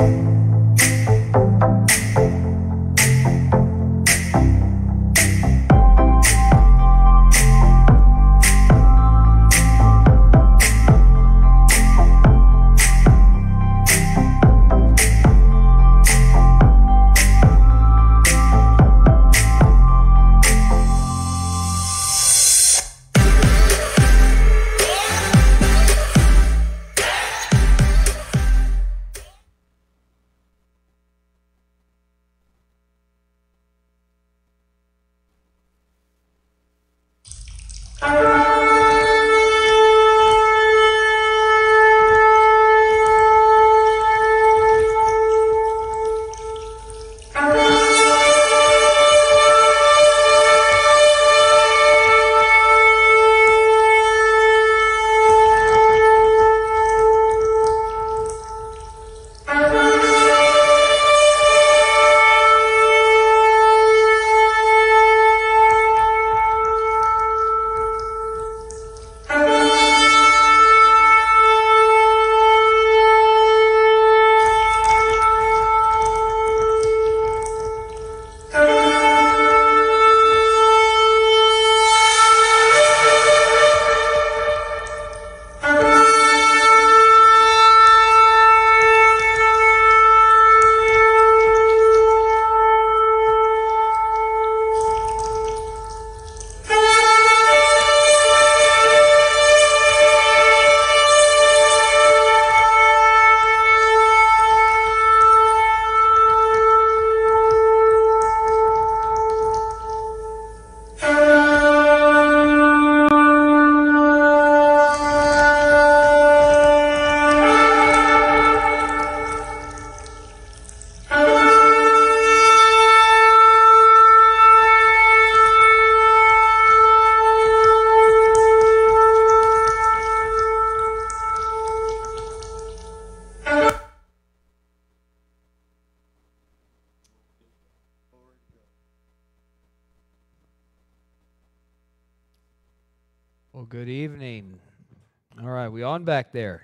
Well, good evening. All right, we on back there?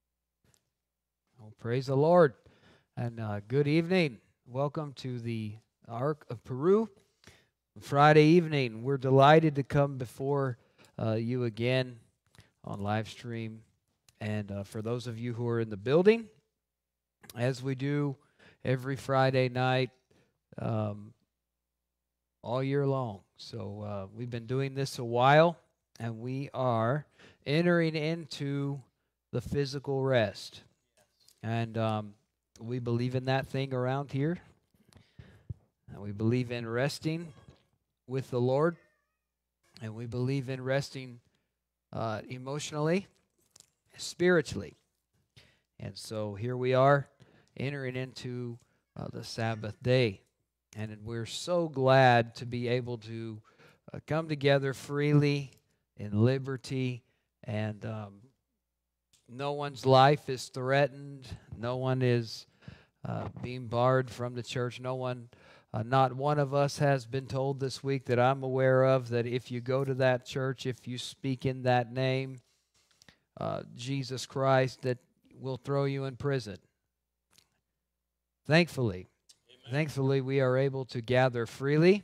Well, praise the Lord. And good evening. Welcome to the Ark of Peru. Friday evening, we're delighted to come before you again on live stream. And for those of you who are in the building, as we do every Friday night all year long. So we've been doing this a while, and we are entering into the physical rest. And we believe in that thing around here. And we believe in resting with the Lord. And we believe in resting emotionally, spiritually. And so here we are entering into the Sabbath day. And we're so glad to be able to come together freely in liberty, and no one's life is threatened. No one is being barred from the church. No one, not one of us has been told this week that I'm aware of that if you go to that church, if you speak in that name, Jesus Christ, that will throw you in prison. Thankfully. Amen. Thankfully, we are able to gather freely.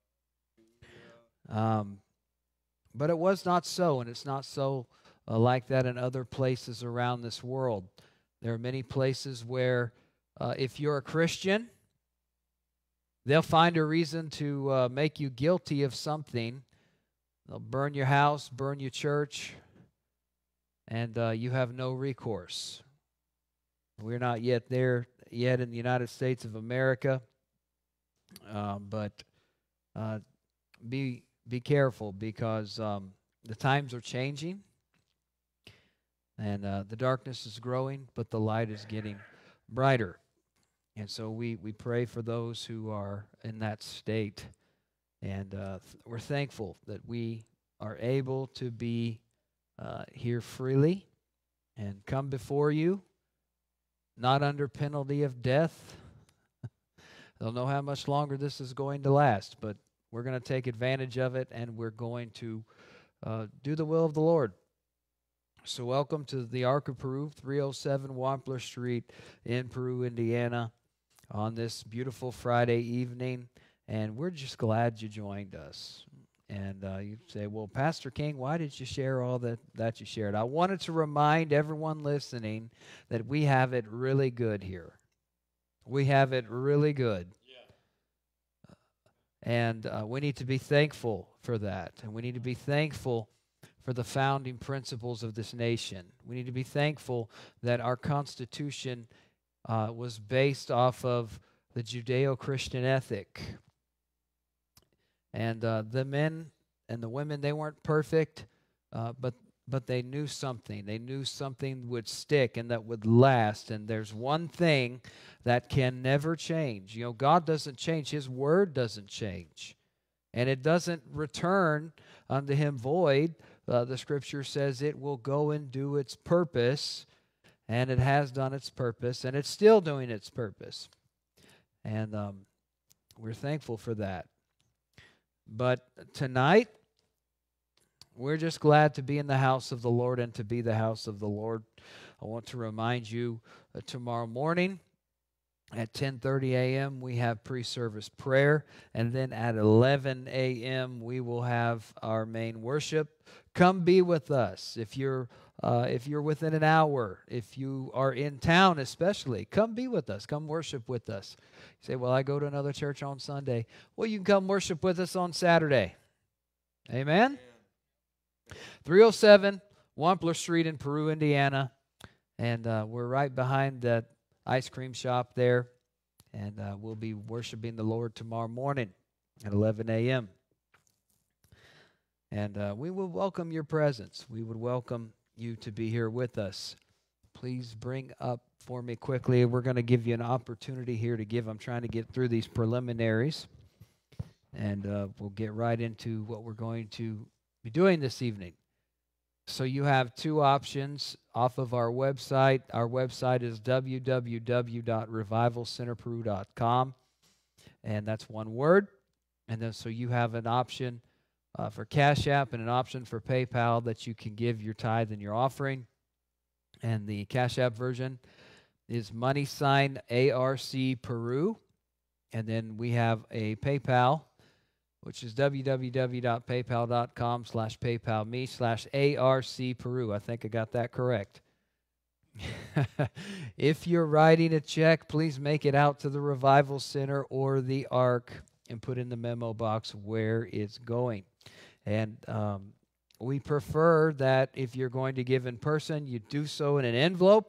But it was not so, and it's not so like that in other places around this world. There are many places where if you're a Christian, they'll find a reason to make you guilty of something. They'll burn your house, burn your church, and you have no recourse. We're not yet there yet in the United States of America, but be careful, because the times are changing, and the darkness is growing, but the light is getting brighter. And so we pray for those who are in that state, and we're thankful that we are able to be here freely and come before you, not under penalty of death. I don't know how much longer this is going to last, but we're going to take advantage of it, and we're going to do the will of the Lord. So welcome to the Ark of Peru, 307 Wampler Street in Peru, Indiana, on this beautiful Friday evening. And we're just glad you joined us. And you say, well, Pastor King, why did you share all that you shared? I wanted to remind everyone listening that we have it really good here. We have it really good. And we need to be thankful for that. And we need to be thankful for the founding principles of this nation. We need to be thankful that our Constitution was based off of the Judeo-Christian ethic. And the men and the women, they weren't perfect, but they knew something. They knew something would stick and that would last. And there's one thing that can never change. You know, God doesn't change. His word doesn't change. And it doesn't return unto him void. The scripture says it will go and do its purpose. And it has done its purpose. And it's still doing its purpose. And we're thankful for that. But tonight, we're just glad to be in the house of the Lord and to be the house of the Lord. I want to remind you tomorrow morning at 10:30 a.m. we have pre-service prayer, and then at 11 a.m. we will have our main worship. Come be with us. If you're within an hour, if you are in town especially, come be with us. Come worship with us. You say, well, I go to another church on Sunday. Well, you can come worship with us on Saturday. Amen? 307 Wampler Street in Peru, Indiana. And we're right behind that ice cream shop there. And we'll be worshiping the Lord tomorrow morning at 11 a.m. And we will welcome your presence. We would welcome you to be here with us. Please bring up for me quickly. We're going to give you an opportunity here to give. I'm trying to get through these preliminaries. And we'll get right into what we're going to be doing this evening. So you have two options off of our website. Our website is www.revivalcenterperu.com, and that's one word. And then so you have an option for Cash App and an option for PayPal that you can give your tithe and your offering. And the Cash App version is $ARC Peru. And then we have a PayPal, which is www.paypal.com/PayPalMe/ARC Peru. I think I got that correct. If you're writing a check, please make it out to the Revival Center or the Ark and put in the memo box where it's going. And we prefer that if you're going to give in person, you do so in an envelope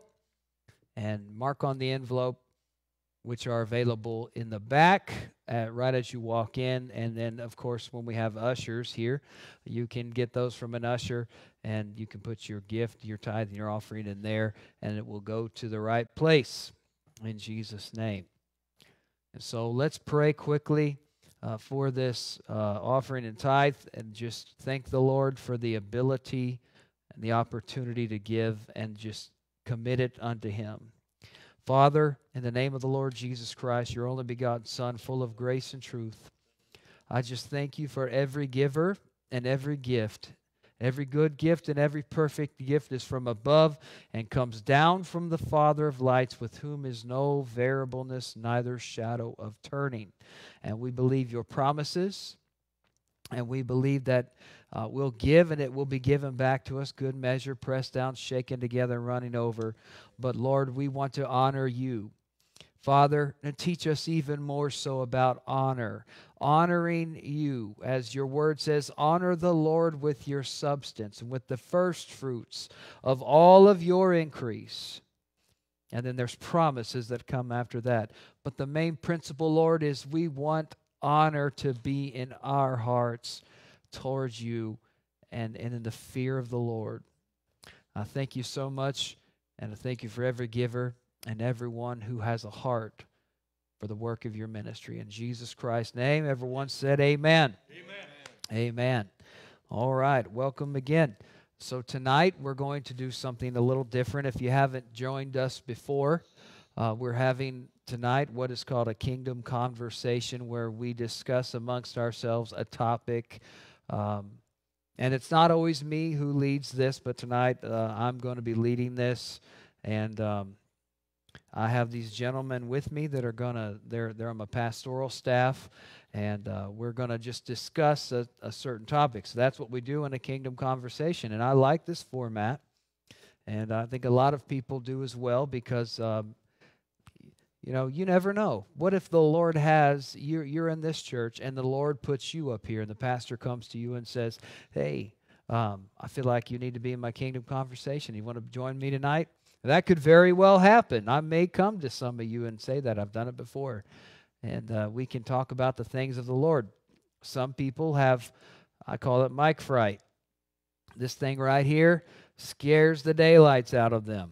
and mark on the envelope, which are available in the back right as you walk in. And then, of course, when we have ushers here, you can get those from an usher, and you can put your gift, your tithe, and your offering in there, and it will go to the right place in Jesus' name. And so let's pray quickly for this offering and tithe, and just thank the Lord for the ability and the opportunity to give and just commit it unto Him. Father, in the name of the Lord Jesus Christ, your only begotten Son, full of grace and truth, I just thank you for every giver and every gift. Every good gift and every perfect gift is from above and comes down from the Father of lights, with whom is no variableness, neither shadow of turning. And we believe your promises, and we believe that we'll give and it will be given back to us, good measure, pressed down, shaken together, and running over. But Lord, we want to honor you. Father, and teach us even more so about honor. Honoring you, as your word says, honor the Lord with your substance and with the first fruits of all of your increase. And then there's promises that come after that. But the main principle, Lord, is we want honor to be in our hearts towards you and in the fear of the Lord. I thank you so much, and I thank you for every giver and everyone who has a heart for the work of your ministry. In Jesus Christ's name, everyone said amen. Amen. Amen. All right, welcome again. So tonight we're going to do something a little different. If you haven't joined us before, we're having tonight what is called a kingdom conversation, where we discuss amongst ourselves a topic And it's not always me who leads this, but tonight I'm going to be leading this. And I have these gentlemen with me that are they're on my pastoral staff, and we're going to just discuss a certain topic. So that's what we do in a Kingdom Conversation. And I like this format, and I think a lot of people do as well, because you never know. What if the Lord you're in this church and the Lord puts you up here and the pastor comes to you and says, hey, I feel like you need to be in my Kingdom Conversation. You want to join me tonight? That could very well happen. I may come to some of you and say that. I've done it before. And we can talk about the things of the Lord. Some people have, I call it mic fright. This thing right here scares the daylights out of them.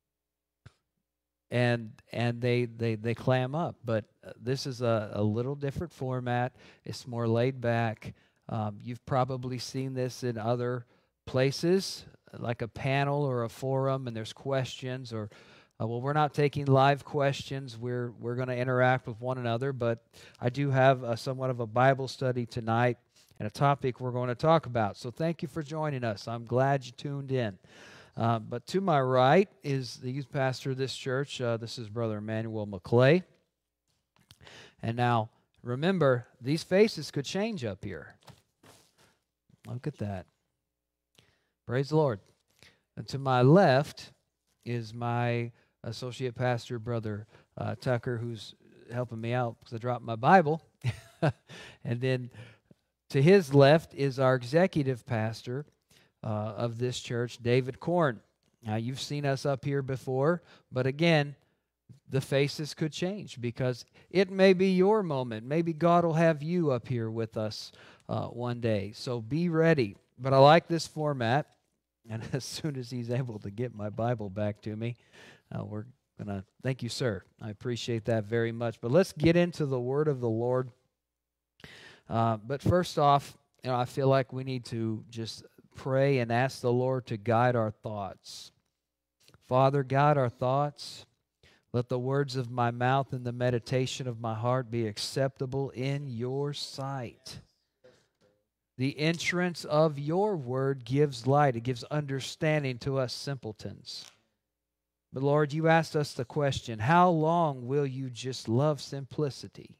And they clam up. But this is a little different format. It's more laid back. You've probably seen this in other places, like a panel or a forum, and there's questions. Or, well, we're not taking live questions. We're going to interact with one another. But I do have somewhat of a Bible study tonight and a topic we're going to talk about. So thank you for joining us. I'm glad you tuned in. But to my right is the youth pastor of this church. This is Brother Emmanuel McClay. And now, remember, these faces could change up here. Look at that. Praise the Lord. And to my left is my associate pastor, Brother Tucker, who's helping me out because I dropped my Bible. And then to his left is our executive pastor of this church, David Korn. Now, you've seen us up here before, but again, the faces could change because it may be your moment. Maybe God will have you up here with us one day. So be ready. But I like this format, and as soon as he's able to get my Bible back to me, we're going to thank you, sir. I appreciate that very much. But let's get into the word of the Lord. But first off, I feel like we need to just pray and ask the Lord to guide our thoughts. Father, guide our thoughts. Let the words of my mouth and the meditation of my heart be acceptable in your sight. The entrance of your word gives light. It gives understanding to us simpletons. But Lord, you asked us the question, how long will you just love simplicity?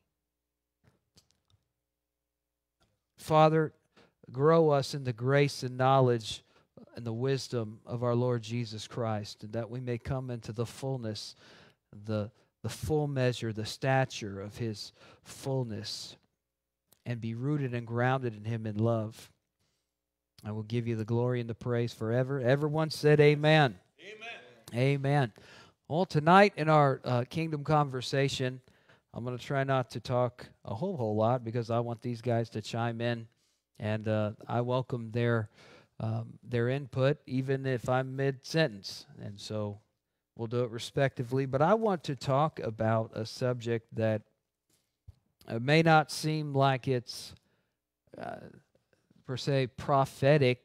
Father, grow us in the grace and knowledge and the wisdom of our Lord Jesus Christ, and that we may come into the fullness, the full measure, the stature of his fullness, and be rooted and grounded in him in love. I will give you the glory and the praise forever. Everyone said amen. Amen. Amen. Well, tonight in our Kingdom Conversation, I'm going to try not to talk a whole lot because I want these guys to chime in. And I welcome their input, even if I'm mid-sentence. And so we'll do it respectively. But I want to talk about a subject that may not seem like it's, per se, prophetic,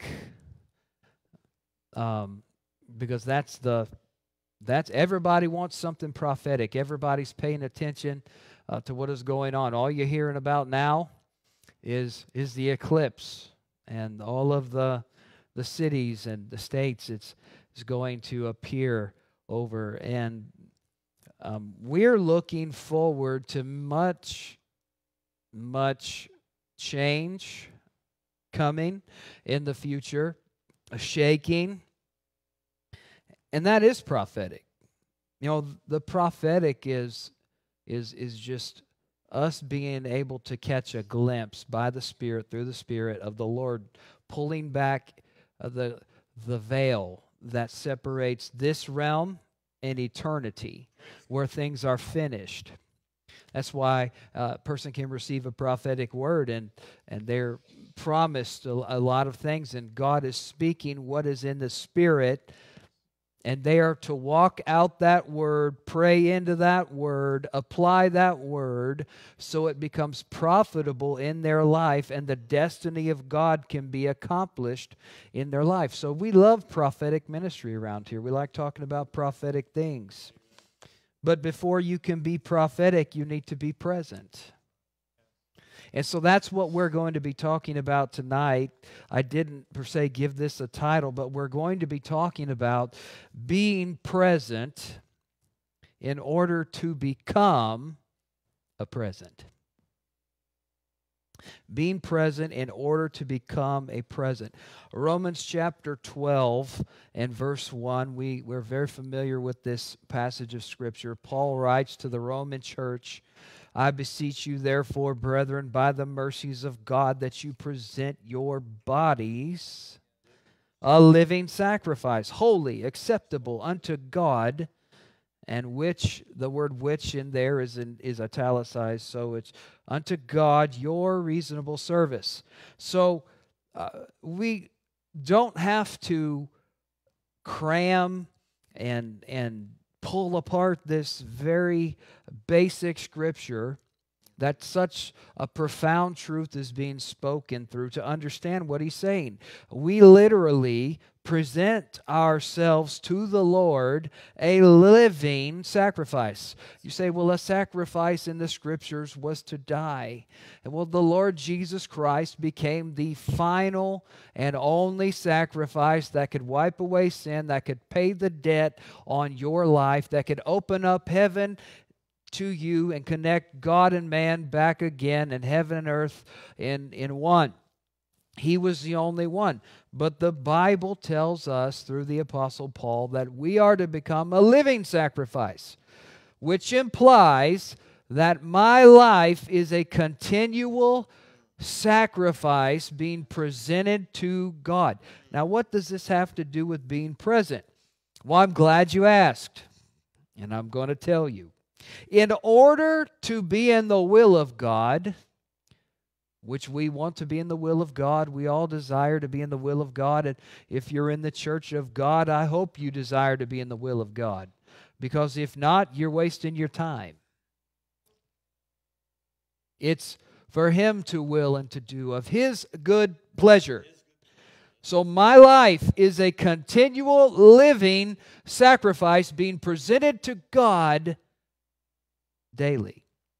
because that's everybody wants something prophetic. Everybody's paying attention to what is going on. All you're hearing about now is the eclipse, and all of the cities and the states it's going to appear over, and we're looking forward to much change coming in the future, a shaking, and that is prophetic. The prophetic is just us being able to catch a glimpse by the Spirit, through the Spirit of the Lord, pulling back the veil that separates this realm and eternity, where things are finished. That's why a person can receive a prophetic word, and they're promised a lot of things, and God is speaking what is in the Spirit, and they are to walk out that word, pray into that word, apply that word, so it becomes profitable in their life, and the destiny of God can be accomplished in their life. So we love prophetic ministry around here. We like talking about prophetic things. But before you can be prophetic, you need to be present. And so that's what we're going to be talking about tonight. I didn't per se give this a title, but we're going to be talking about being present in order to become a present. Being present in order to become a present. Romans chapter 12 and verse 1, we're very familiar with this passage of Scripture. Paul writes to the Roman church, I beseech you, therefore, brethren, by the mercies of God, that you present your bodies a living sacrifice, holy, acceptable unto God, and which, the word which in there is italicized, so it's unto God your reasonable service. So we don't have to cram and pull apart this very basic Scripture that such a profound truth is being spoken through to understand what he's saying. We literally present ourselves to the Lord a living sacrifice. You say, well, a sacrifice in the Scriptures was to die. And well, the Lord Jesus Christ became the final and only sacrifice that could wipe away sin, that could pay the debt on your life, that could open up heaven to you and connect God and man back again, and heaven and earth in one. He was the only one. But the Bible tells us through the Apostle Paul that we are to become a living sacrifice, which implies that my life is a continual sacrifice being presented to God. Now, what does this have to do with being present? Well, I'm glad you asked, and I'm going to tell you. In order to be in the will of God, which we want to be in the will of God, we all desire to be in the will of God. And if you're in the church of God, I hope you desire to be in the will of God. Because if not, you're wasting your time. It's for Him to will and to do of His good pleasure. So my life is a continual living sacrifice being presented to God daily.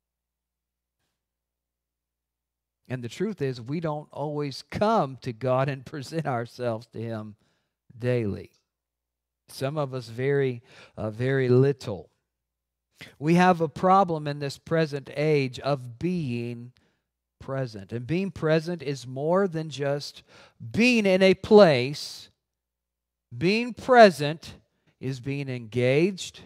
And the truth is, we don't always come to God and present ourselves to Him daily. Some of us very little. We have a problem in this present age of being present. And being present is more than just being in a place. Being present is being engaged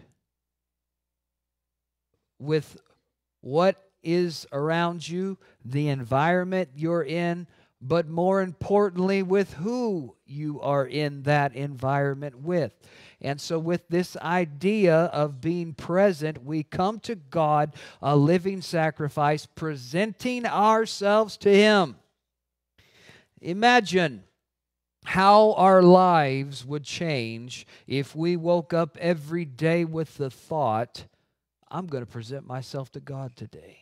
with what is around you, the environment you're in, but more importantly, with who you are in that environment with. And so with this idea of being present, we come to God, a living sacrifice, presenting ourselves to Him. Imagine how our lives would change if we woke up every day with the thought, I'm going to present myself to God today.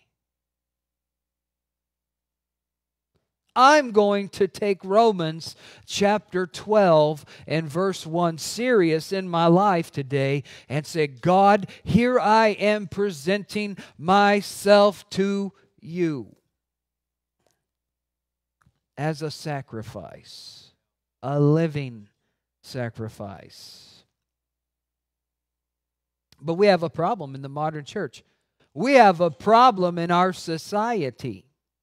I'm going to take Romans chapter 12 and verse 1 serious in my life today and say, God, here I am presenting myself to you as a sacrifice, a living sacrifice. But we have a problem in the modern church. We have a problem in our society.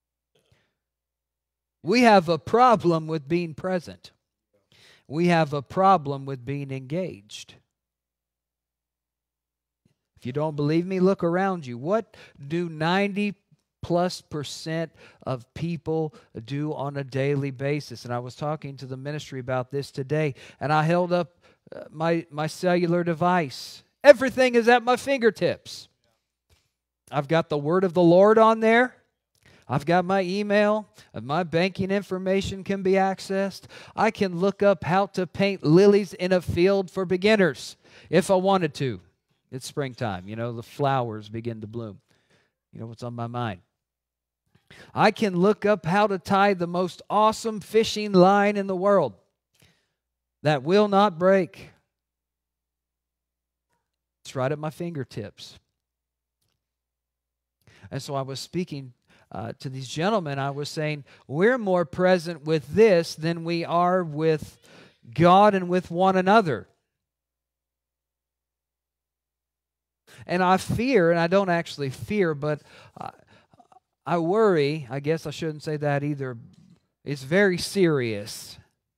We have a problem with being present. We have a problem with being engaged. If you don't believe me, look around you. What do 90+% of people do on a daily basis? And I was talking to the ministry about this today, and I held up my cellular device. Everything is at my fingertips. I've got the Word of the Lord on there. I've got my email. My banking information can be accessed. I can look up how to paint lilies in a field for beginners if I wanted to. It's springtime. You know, the flowers begin to bloom. You know what's on my mind. I can look up how to tie the most awesome fishing line in the world that will not break. It's right at my fingertips. And so I was speaking to these gentlemen, I was saying, we're more present with this than we are with God and with one another. And I fear, and I don't actually fear, but I worry, I guess I shouldn't say that either. It's very serious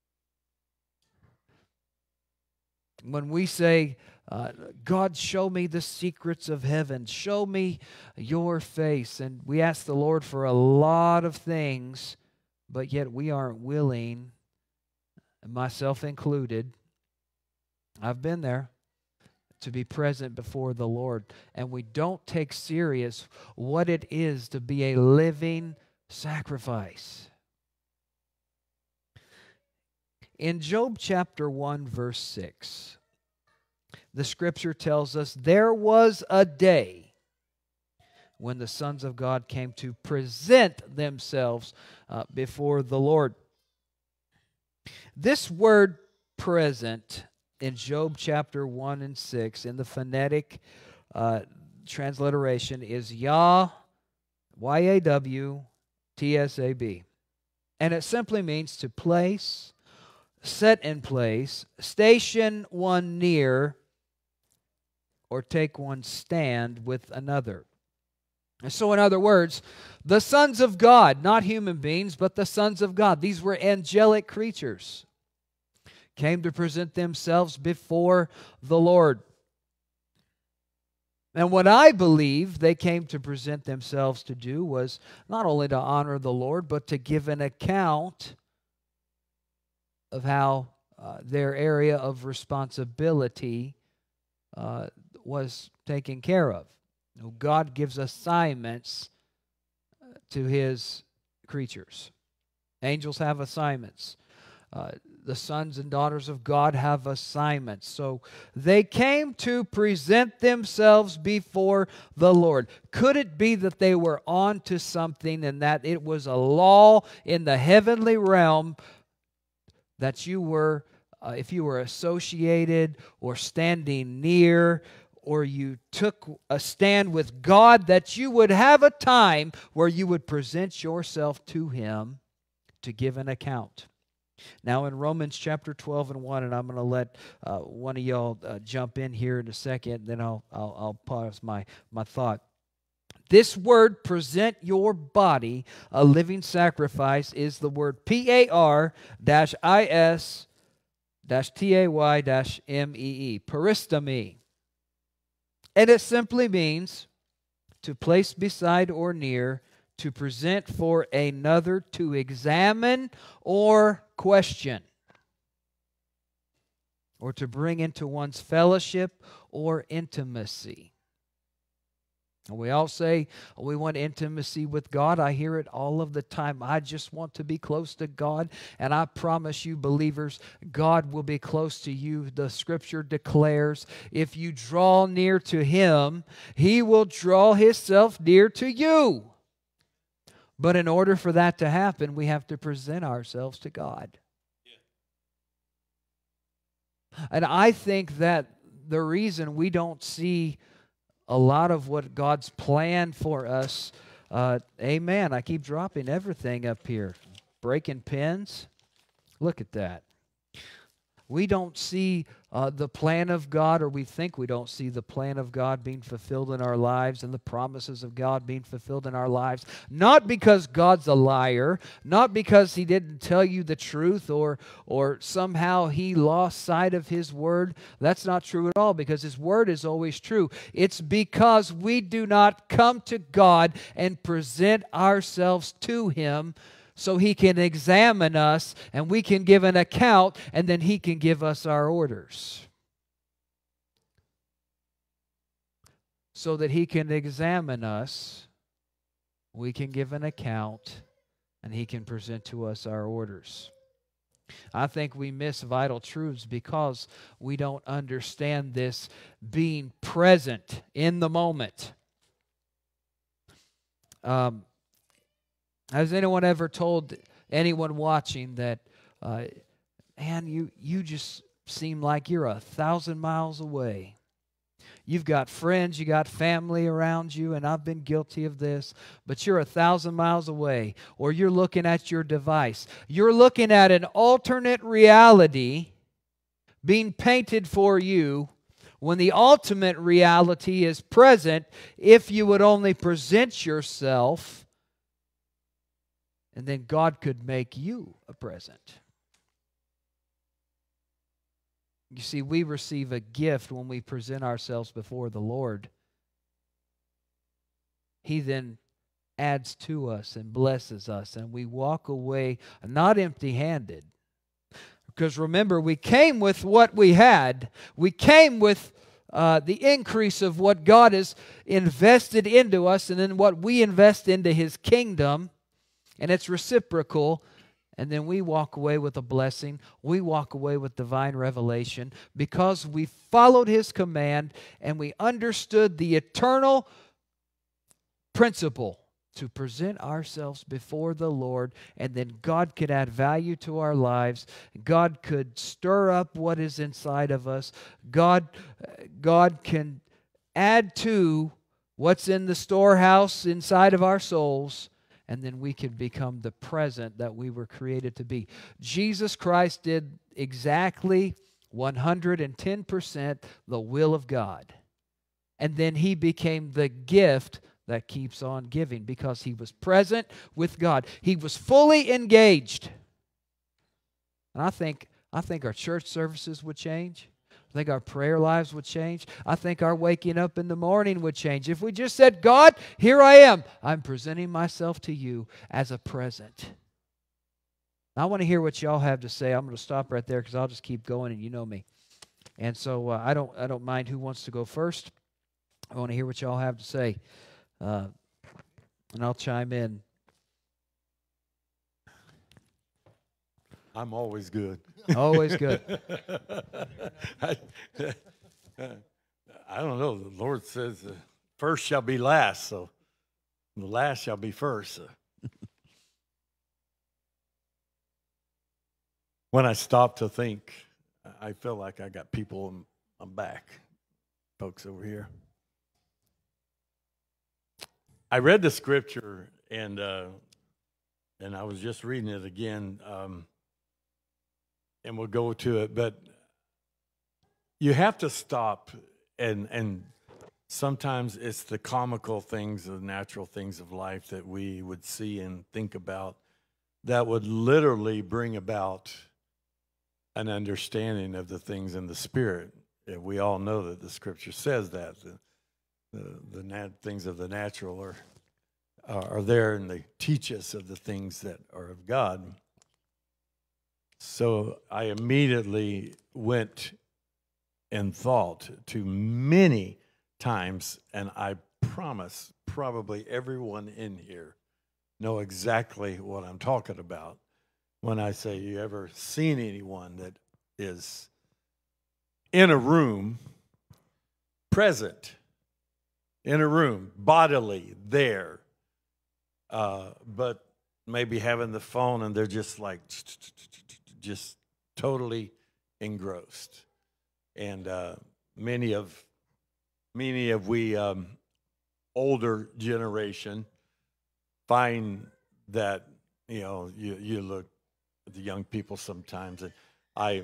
when we say, God, show me the secrets of heaven. Show me your face. And we ask the Lord for a lot of things, but yet we aren't willing, myself included. I've been there, to be present before the Lord. And we don't take serious what it is to be a living sacrifice. In Job chapter 1, verse 6, the scripture tells us, there was a day when the sons of God came to present themselves before the Lord. This word present in Job chapter 1 and 6 in the phonetic transliteration is Yah, Y-A-W-T-S-A-B. And it simply means to place, set in place, station one near, or take one stand with another. And so in other words, the sons of God, not human beings, but the sons of God, these were angelic creatures, came to present themselves before the Lord. And what I believe they came to present themselves to do was not only to honor the Lord, but to give an account of how their area of responsibility was taken care of. God gives assignments to His creatures. Angels have assignments. The sons and daughters of God have assignments. So they came to present themselves before the Lord. Could it be that they were on to something and that it was a law in the heavenly realm that you were, if you were associated or standing near, or you took a stand with God, that you would have a time where you would present yourself to Him to give an account? Now in Romans chapter 12 and 1, and I'm going to let one of y'all jump in here in a second, then I'll pause my thought. This word, present your body a living sacrifice, is the word P-A-R-I-S-T-A-Y-M-E-E, peristome. And it simply means to place beside or near, to present for another, to examine or question, or to bring into one's fellowship or intimacy. We all say we want intimacy with God. I hear it all of the time. I just want to be close to God. And I promise you, believers, God will be close to you. The scripture declares, if you draw near to Him, He will draw Himself near to you. But in order for that to happen, we have to present ourselves to God. And I think that the reason we don't see a lot of what God's planned for us, amen, I keep dropping everything up here. Breaking pins. Look at that. We don't see the plan of God, or we think we don't see the plan of God being fulfilled in our lives and the promises of God being fulfilled in our lives. Not because God's a liar, not because He didn't tell you the truth, or somehow He lost sight of His word. That's not true at all, because His word is always true. It's because we do not come to God and present ourselves to Him so He can examine us and we can give an account, and then He can give us our orders. So that He can examine us, we can give an account, and He can present to us our orders. I think we miss vital truths because we don't understand this being present in the moment. Has anyone ever told anyone watching that, man, you just seem like you're 1,000 miles away? You've got friends, you got family around you, and I've been guilty of this, but you're 1,000 miles away, or you're looking at your device. You're looking at an alternate reality being painted for you when the ultimate reality is present if you would only present yourself, and then God could make you a present. You see, we receive a gift when we present ourselves before the Lord. He then adds to us and blesses us, and we walk away not empty-handed. Because remember, we came with what we had. We came with the increase of what God has invested into us, and then what we invest into His kingdom, and it's reciprocal. And then we walk away with a blessing. We walk away with divine revelation because we followed His command and we understood the eternal principle to present ourselves before the Lord, and then God could add value to our lives. God could stir up what is inside of us. God can add to what's in the storehouse inside of our souls, and then we can become the present that we were created to be. Jesus Christ did exactly 110% the will of God. And then He became the gift that keeps on giving because He was present with God. He was fully engaged. And I think our church services would change. I think our prayer lives would change. I think our waking up in the morning would change. If we just said, God, here I am. I'm presenting myself to you as a present. I want to hear what y'all have to say. I'm going to stop right there because I'll just keep going, and you know me. And so I don't mind who wants to go first. I want to hear what y'all have to say. And I'll chime in. I'm always good. Always good. I don't know. The Lord says first shall be last, so the last shall be first. When I stop to think, I feel like I got people in my back, folks over here. I read the scripture, and I was just reading it again. And we'll go to it, but you have to stop, and sometimes it's the comical things, the natural things of life that we would see and think about that would literally bring about an understanding of the things in the Spirit. And we all know that the Scripture says that the things of the natural are there, and they teach us of the things that are of God. So I immediately went and thought to many times, and I promise probably everyone in here know exactly what I'm talking about when I say, you ever seen anyone that is in a room, present, in a room, bodily, there, but maybe having the phone and they're just like, just totally engrossed. And many of we older generation find that, you look at the young people sometimes, and I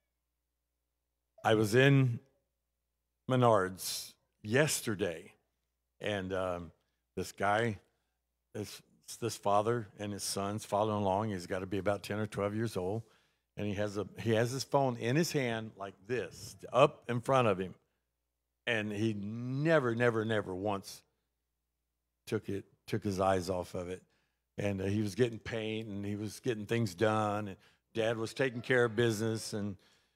was in Menards yesterday, and this guy, this father and his son's following along. He's got to be about 10 or 12 years old, and he has his phone in his hand like this, up in front of him, and he never once took his eyes off of it. And he was getting paint, and he was getting things done, and Dad was taking care of business, and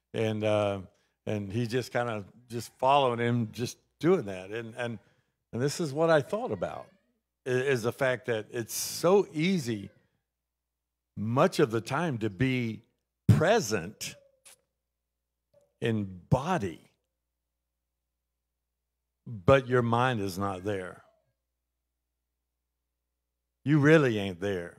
he just kind of just following him, just doing that, and this is what I thought about. Is the fact that it's so easy much of the time to be present in body, but your mind is not there. You really ain't there.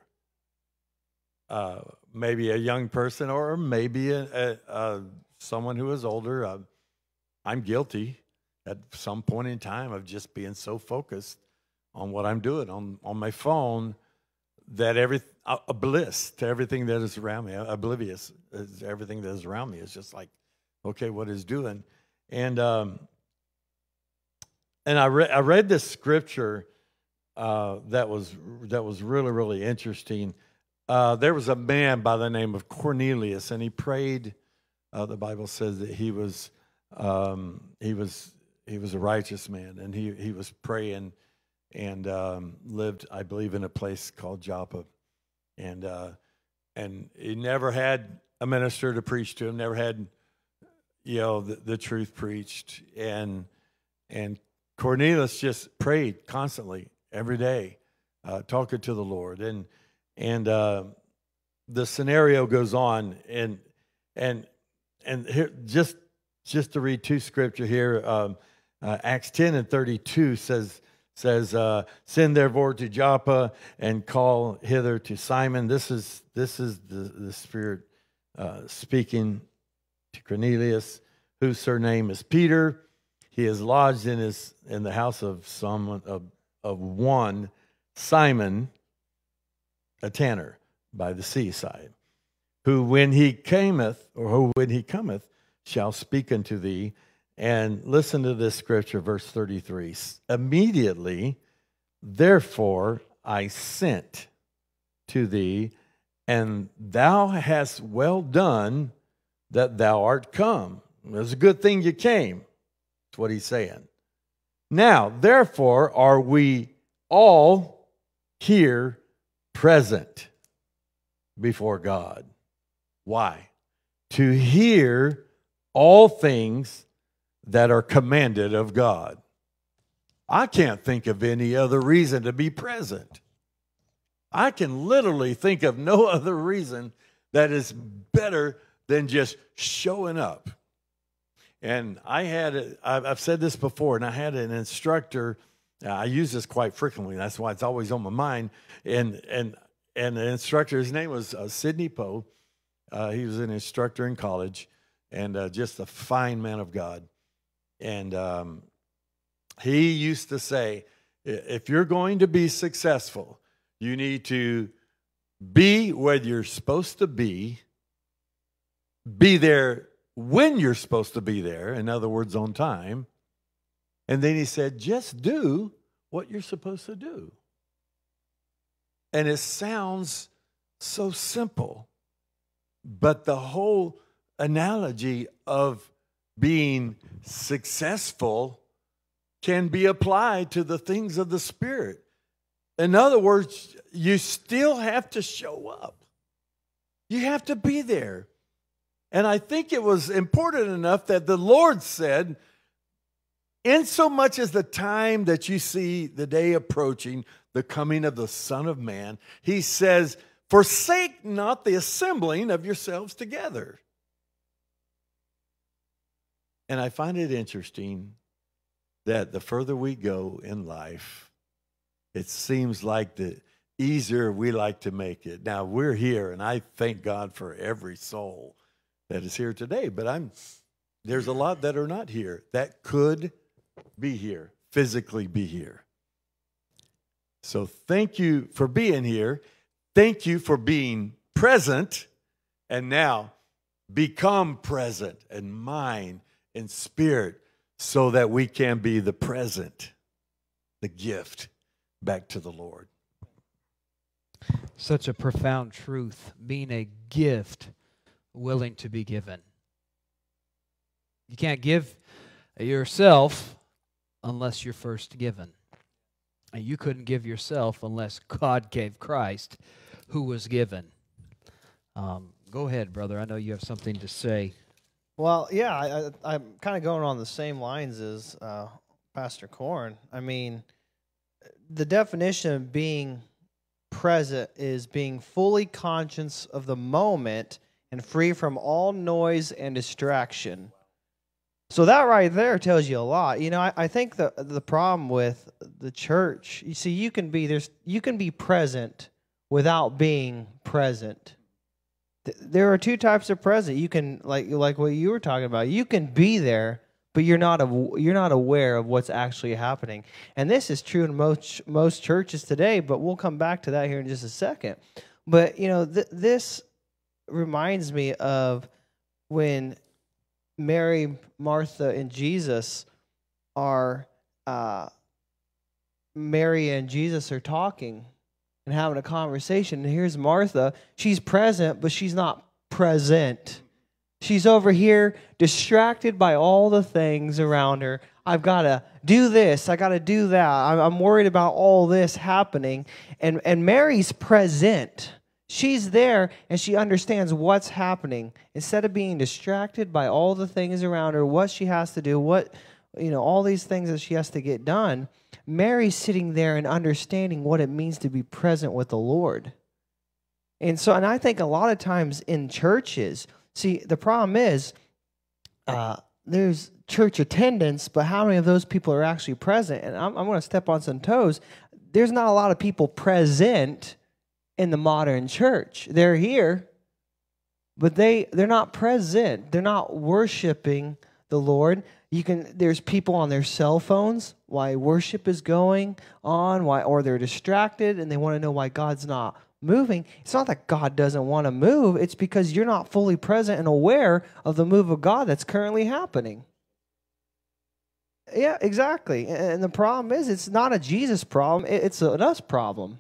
Maybe a young person, or maybe someone who is older. I'm guilty. at some point in time of just being so focused on what I'm doing on my phone that a bliss to everything that is around me, oblivious to everything that is around me. It's just like, okay, what is doing? And I read this scripture that was really, really interesting. There was a man by the name of Cornelius, and he prayed. The Bible says that he was a righteous man, and he was praying and lived, I believe, in a place called Joppa, and he never had a minister to preach to him, never had the truth preached, and Cornelius just prayed constantly every day, talking to the Lord, and the scenario goes on, and here just to read two scripture here, Acts 10:32 says, send therefore to Joppa and call hither to Simon. This is the Spirit speaking to Cornelius, whose surname is Peter. He is lodged in the house of one Simon, a tanner by the seaside, who when he cometh shall speak unto thee. And listen to this scripture, verse 33. Immediately, therefore, I sent to thee, and thou hast well done that thou art come. It's a good thing you came. That's what he's saying. Now, therefore, are we all here present before God. Why? To hear all things that are commanded of God. I can't think of any other reason to be present. I can literally think of no other reason that is better than just showing up. And I've said this before, and I had an instructor. I use this quite frequently. That's why it's always on my mind. And the instructor, his name was Sidney Poe. He was an instructor in college, and just a fine man of God. And he used to say, if you're going to be successful, you need to be where you're supposed to be there when you're supposed to be there, in other words, on time. And then he said, just do what you're supposed to do. And it sounds so simple, but the whole analogy of being successful can be applied to the things of the Spirit. In other words, you still have to show up. You have to be there. And I think it was important enough that the Lord said, insomuch as the time that you see the day approaching, the coming of the Son of Man, he says, forsake not the assembling of yourselves together. And I find it interesting that the further we go in life, it seems like the easier we like to make it. Now, we're here, and I thank God for every soul that is here today, but there's a lot that are not here that could be here, physically be here. So thank you for being here. Thank you for being present, and now become present in mind and spirit so that we can be the present, the gift back to the Lord. Such a profound truth, being a gift willing to be given. You can't give yourself unless you're first given. And you couldn't give yourself unless God gave Christ, who was given. Go ahead, brother. I know you have something to say. Well, yeah, I'm kind of going on the same lines as Pastor Korn. I mean, the definition of being present is being fully conscious of the moment and free from all noise and distraction. So that right there tells you a lot. You know, I think the problem with the church, you see, you can be present without being present. There are two types of present. You can, like what you were talking about, you can be there, but you're not aware of what's actually happening. And this is true in most churches today, but we'll come back to that here in just a second. But, you know, this reminds me of when Mary, Martha, and Jesus are, Mary and Jesus are talking and having a conversation. And here's Martha. She's present, but she's not present. She's over here distracted by all the things around her. I've got to do this. I got to do that. I'm worried about all this happening. And Mary's present. She's there and she understands what's happening. Instead of being distracted by all the things around her, what she has to do, all these things that she has to get done, Mary's sitting there and understanding what it means to be present with the Lord. And I think a lot of times in churches, see, the problem is there's church attendance, but how many of those people are actually present? And I'm going to step on some toes. There's not a lot of people present in the modern church. They're here, but they're not present. They're not worshiping the Lord. There's people on their cell phones why worship is going on, or they're distracted and they want to know why God's not moving. It's not that God doesn't want to move. It's because you're not fully present and aware of the move of God that's currently happening. Yeah, exactly. And the problem is, it's not a Jesus problem. It's an us problem.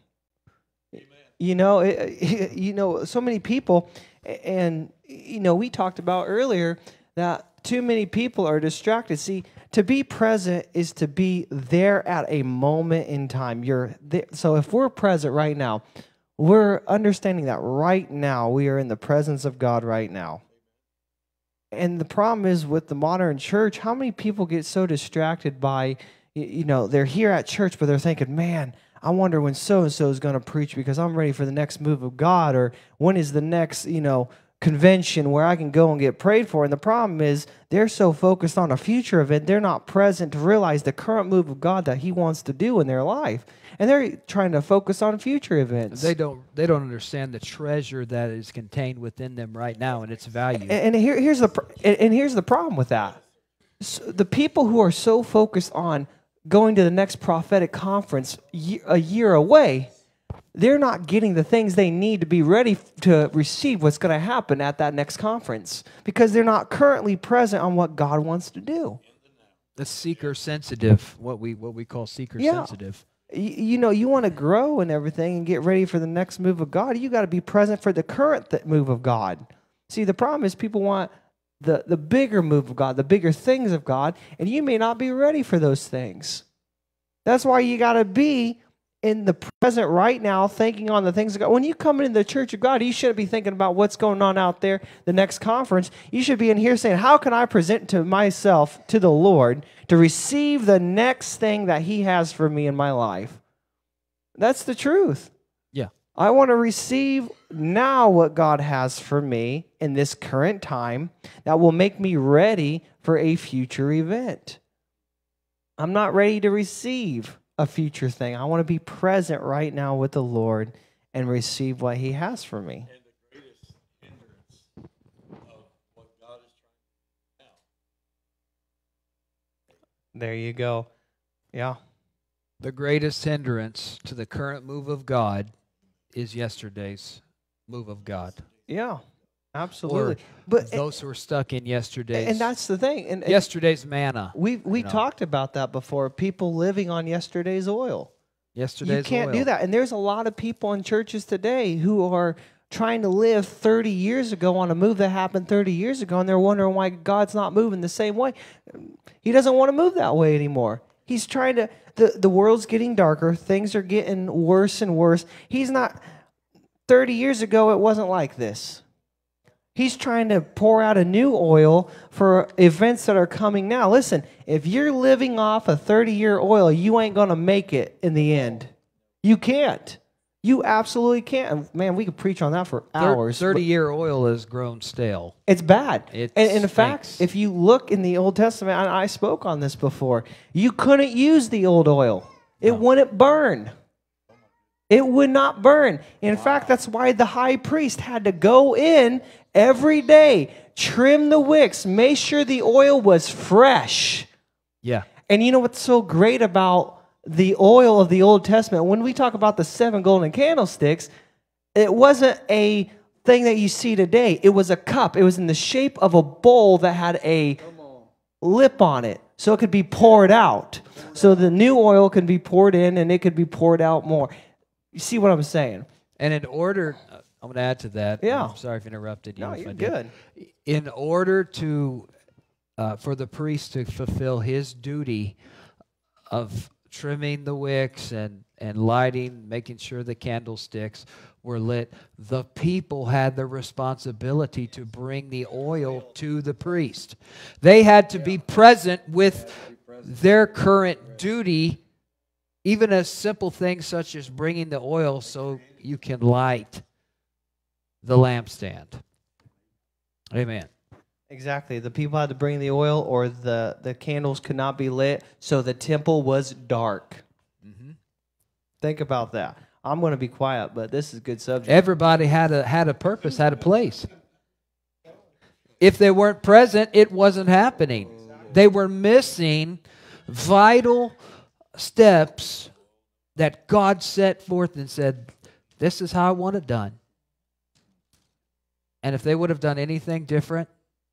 Amen. So many people, and we talked about earlier that too many people are distracted. See, to be present is to be there at a moment in time. You're there. So if we're present right now, we're understanding that right now we are in the presence of God right now. And the problem is with the modern church, how many people get so distracted by, they're here at church, but they're thinking, man, I wonder when so-and-so is going to preach because I'm ready for the next move of God, or when is the next, convention where I can go and get prayed for. And the problem is they're so focused on a future event, they're not present to realize the current move of God that He wants to do in their life. And they're trying to focus on future events. They don't understand the treasure that is contained within them right now and its value. And here's the problem with that. So the people who are so focused on going to the next prophetic conference a year away, they're not getting the things they need to be ready to receive what's going to happen at that next conference because they're not currently present on what God wants to do. That's seeker sensitive, what we call seeker sensitive. You want to grow and everything and get ready for the next move of God. You got to be present for the current move of God. See, the problem is people want the bigger move of God, the bigger things of God, and you may not be ready for those things. That's why you got to be in the present right now, thinking on the things of God. When you come into the church of God, you shouldn't be thinking about what's going on out there, the next conference. You should be in here saying, how can I present to myself, to the Lord, to receive the next thing that He has for me in my life? That's the truth. Yeah. I want to receive now what God has for me in this current time that will make me ready for a future event. I'm not ready to receive a future thing. I want to be present right now with the Lord and receive what He has for me. And the greatest hindrance of what God is trying to do now. There you go. Yeah. The greatest hindrance to the current move of God is yesterday's move of God. Yeah. Absolutely. Or but those who are stuck in yesterday's. And that's the thing. And yesterday's manna. We talked about that before. People living on yesterday's oil. Yesterday's oil. You can't do that. And there's a lot of people in churches today who are trying to live 30 years ago on a move that happened 30 years ago, and they're wondering why God's not moving the same way. He doesn't want to move that way anymore. He's trying to, the world's getting darker. Things are getting worse and worse. He's not, 30 years ago, it wasn't like this. He's trying to pour out a new oil for events that are coming now. Listen, if you're living off a 30-year oil, you ain't going to make it in the end. You can't. You absolutely can't. Man, we could preach on that for hours. 30-year oil has grown stale. It's bad. It and in stinks. fact, if you look in the Old Testament, and I spoke on this before, you couldn't use the old oil. It wouldn't burn. It would not burn. In fact, that's why the high priest had to go in every day trim the wicks, make sure the oil was fresh. Yeah. And you know what's so great about the oil of the Old Testament? When we talk about the 7 golden candlesticks, it wasn't a thing that you see today. It was a cup. It was in the shape of a bowl that had a lip on it, so it could be poured out. So the new oil could be poured in, and it could be poured out more. You see what I'm saying? And in order, I'm going to add to that. Yeah. I'm sorry if I interrupted you. No, if you're I did. good. In order to, for the priest to fulfill his duty of trimming the wicks and lighting, making sure the candlesticks were lit, the people had the responsibility to bring the oil to the priest. They had to be present with their current duty, even a simple thing such as bringing the oil so you can light the lampstand. Amen. Exactly. The people had to bring the oil, or the candles could not be lit, so the temple was dark. Mm-hmm. Think about that. I'm going to be quiet, but this is a good subject. Everybody had a purpose, had a place. If they weren't present, it wasn't happening. They were missing vital steps that God set forth and said, this is how I want it done. And if they would have done anything different,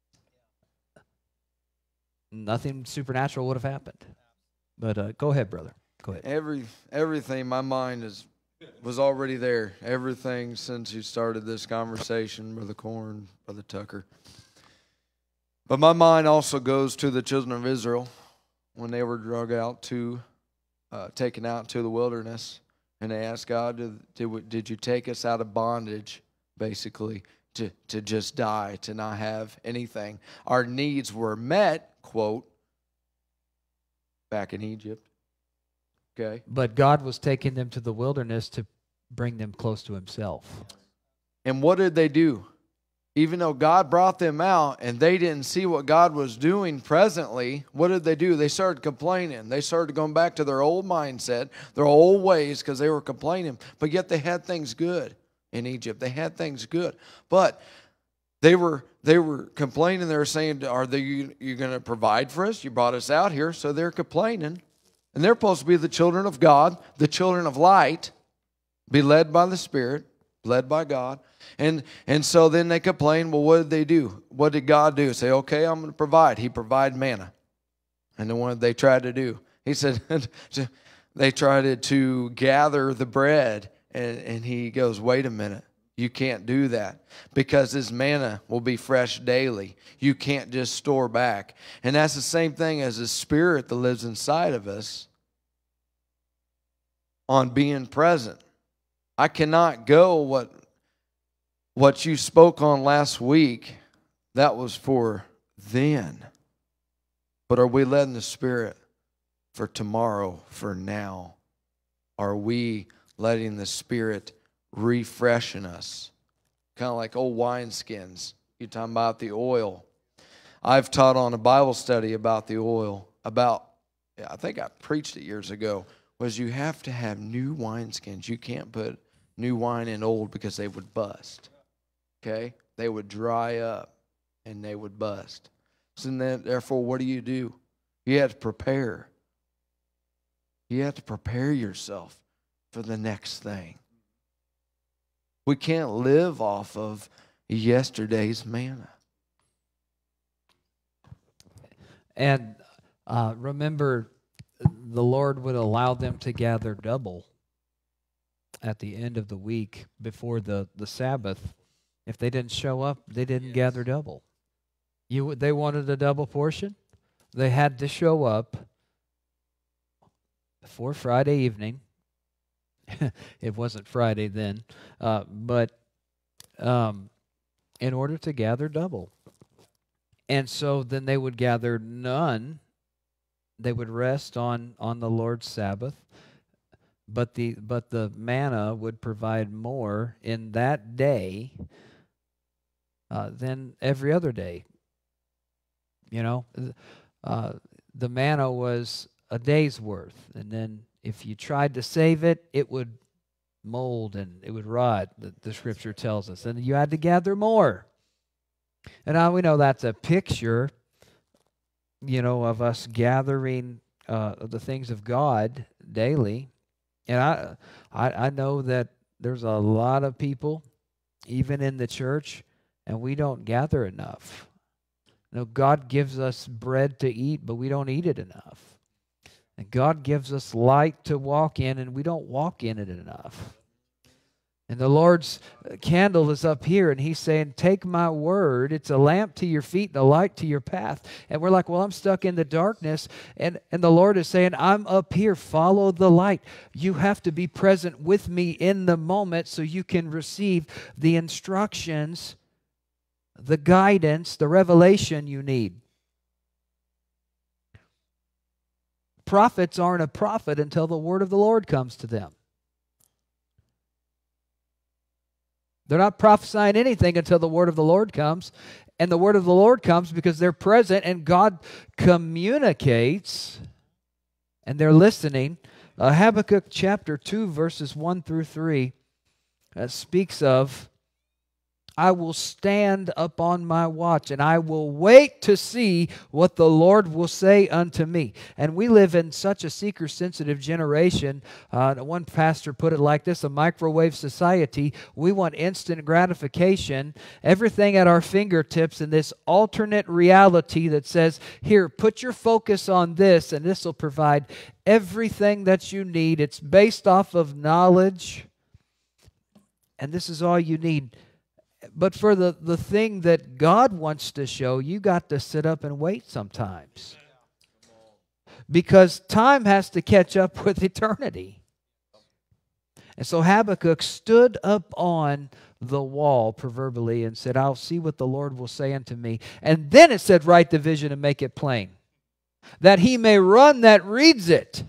nothing supernatural would have happened. But go ahead, brother. Go ahead. Everything, my mind was already there. Everything since you started this conversation, Brother Corn, Brother Tucker. But my mind also goes to the children of Israel when they were taken out to the wilderness, and they asked God, did you take us out of bondage, basically, to just die, to not have anything? Our needs were met, quote, back in Egypt. Okay. But God was taking them to the wilderness to bring them close to himself. And what did they do? Even though God brought them out and they didn't see what God was doing presently, what did they do? They started complaining. They started going back to their old mindset, their old ways, because they were complaining. But yet they had things good in Egypt. They had things good. But they were complaining. They were saying, you going to provide for us? You brought us out here. So they're complaining. And they're supposed to be the children of God, the children of light, be led by the Spirit, led by God. And so then they complain, well, what did they do? What did God do? Say, okay, I'm going to provide. He provided manna. And then what they tried to do? He said, they tried to gather the bread. And he goes, wait a minute. You can't do that because this manna will be fresh daily. You can't just store back. And that's the same thing as the Spirit that lives inside of us on being present. I cannot go what you spoke on last week. That was for then. But are we letting the Spirit for tomorrow, for now? Are we letting the Spirit refreshing us? Kind of like old wineskins. You're talking about the oil. I've taught on a Bible study about the oil. I think I preached it years ago. Was you have to have new wineskins. You can't put new wine in old because they would bust. Okay? They would dry up and they would bust. So then, therefore, what do? You have to prepare. You have to prepare yourself for the next thing. We can't live off of yesterday's manna. And remember, the Lord would allow them to gather double at the end of the week before the Sabbath. If they didn't show up, they didn't gather double. They wanted a double portion. They had to show up before Friday evening. It wasn't Friday then, but in order to gather double. And so then they would gather none. They would rest on the Lord's Sabbath, but the manna would provide more in that day than every other day. You know, the manna was a day's worth, and then if you tried to save it, it would mold and it would rot, the Scripture tells us. And you had to gather more. And now we know that's a picture, of us gathering the things of God daily. And I know that there's a lot of people, even in the church, and we don't gather enough. God gives us bread to eat, but we don't eat it enough. And God gives us light to walk in, and we don't walk in it enough. And the Lord's candle is up here, and He's saying, take my word. It's a lamp to your feet and a light to your path. And we're like, well, I'm stuck in the darkness. And the Lord is saying, I'm up here. Follow the light. You have to be present with me in the moment so you can receive the instructions, the guidance, the revelation you need. Prophets aren't a prophet until the word of the Lord comes to them. They're not prophesying anything until the word of the Lord comes. And the word of the Lord comes because they're present and God communicates and they're listening. Habakkuk chapter 2 verses 1 through 3 speaks of, I will stand up on my watch, and I will wait to see what the Lord will say unto me. And we live in such a seeker-sensitive generation. One pastor put it like this, a microwave society. We want instant gratification, everything at our fingertips, in this alternate reality that says, here, put your focus on this, and this will provide everything that you need. It's based off of knowledge, and this is all you need. But for the thing that God wants to show, you got to sit up and wait sometimes. Because time has to catch up with eternity. And so Habakkuk stood up on the wall, proverbially, and said, I'll see what the Lord will say unto me. And then it said, write the vision and make it plain, that he may run that reads it.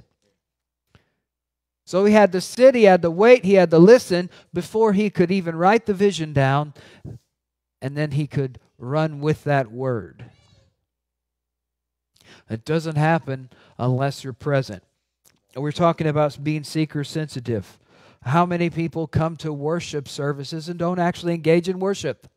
So he had to sit, he had to wait, he had to listen before he could even write the vision down, and then he could run with that word. It doesn't happen unless you're present. We're talking about being seeker-sensitive. How many people come to worship services and don't actually engage in worship?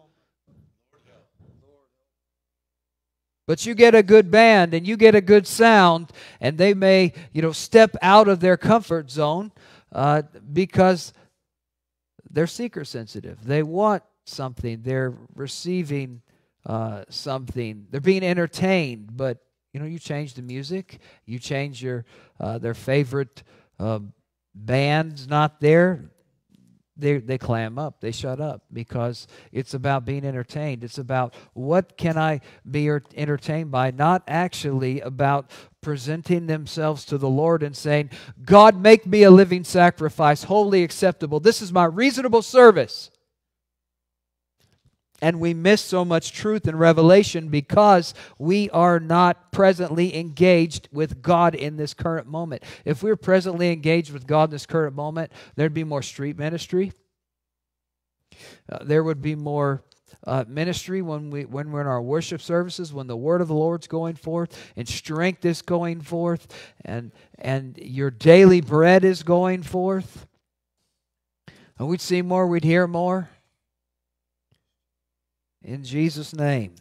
But you get a good band and you get a good sound, and they may, step out of their comfort zone because they're seeker sensitive. They want something. They're receiving something. They're being entertained. But you change the music. You change their favorite band's not there. They clam up, they shut up, because it's about being entertained. It's about what can I be entertained by, not actually about presenting themselves to the Lord and saying, God, make me a living sacrifice, wholly acceptable. This is my reasonable service. And we miss so much truth and revelation because we are not presently engaged with God in this current moment. If we're presently engaged with God in this current moment, there'd be more street ministry. There would be more ministry when we're in our worship services, when the word of the Lord's going forth and strength is going forth and your daily bread is going forth. And we'd see more, we'd hear more. In Jesus' name.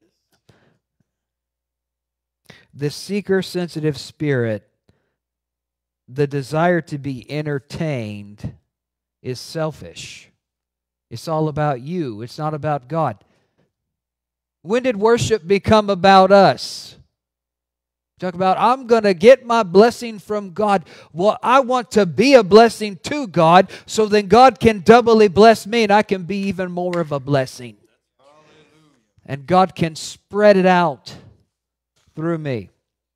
The seeker-sensitive spirit, the desire to be entertained, is selfish. It's all about you. It's not about God. When did worship become about us? Talk about, I'm going to get my blessing from God. Well, I want to be a blessing to God, so then God can doubly bless me and I can be even more of a blessing. And God can spread it out through me.